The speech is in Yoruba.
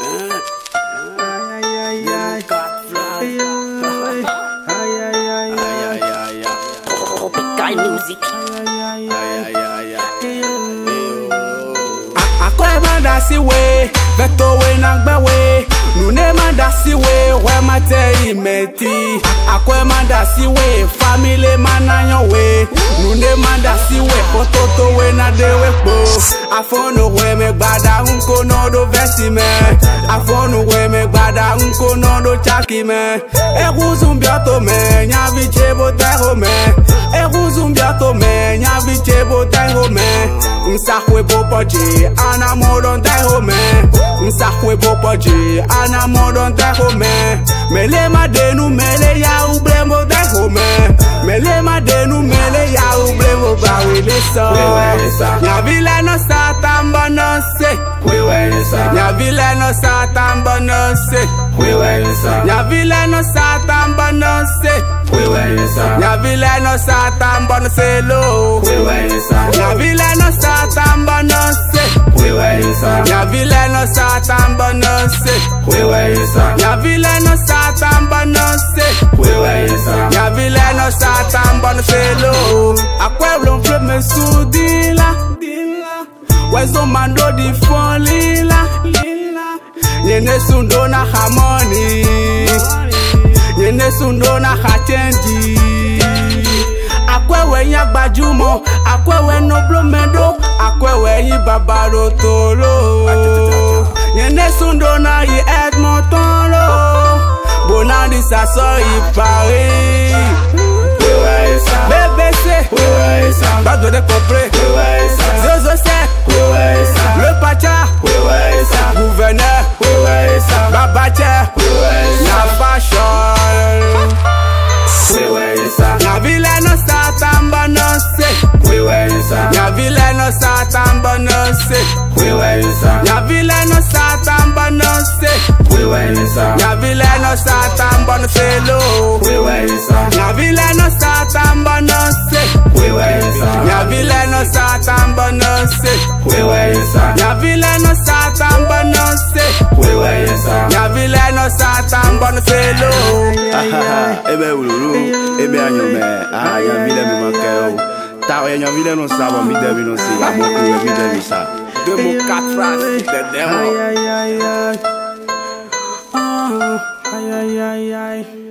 Tropical music. Akwe manda si we, beto we nangbe we. Nune manda si we, we mate imeti. Akwe manda si we, family mananyo we. Nune manda si we, pototo we na dewe po. Afono we me gbada unko no do vesti me. Afono we me gbada unko no do chaki me. Eruzumbiato me, nyavi chebo tero me. Eruzumbiato me, nyavi chebo tero me. Msakwe popoji, ana modon tero me. Msakwe popoji, ana modon tero me. Mele madenu, mele ya ubremo tero me. Mele madenu, mele ya ubremo bawele so. Nyavile no satamba no se. Nyavile no satamba no se. Nyavile no satamba no se. Nyavile no satamba no se lo. Nyavile no satamba no se. Nyavile no satamba no se. Nyavile no satamba no se. Nyavile no satamba no se lo. Akweblo fleme sudila. Wezo mando di fon lila. Yene sundo na harmony. Yene sundo na hachendi. Akwewe nya gbajumo, akwewe no blomendo, akwewe yi babaro tolo. Yene sundo na yi Edmonton lo. Bonandi sa so yi Paris. BBC, Badou de Copré, Zozo Sek, le Pacha, gouverneur, Babacha, la fashion. Nyavile no satamba no se. Nyavile no satamba no se. Nyavile no satamba no se. Nyavile no satamba no se lo. Nyavile no satamba no se. Nyavile no satamba no se. Nyavile no satamba no se. Nyavile no satamba no se lo. Ebe ululu, ebe anyome, nyavile mi manke ta nyavile no sa ba mi devi no se la mo ku mi devi sa. Demo 4 phrases, the demo. Ay, ay, ay, ay.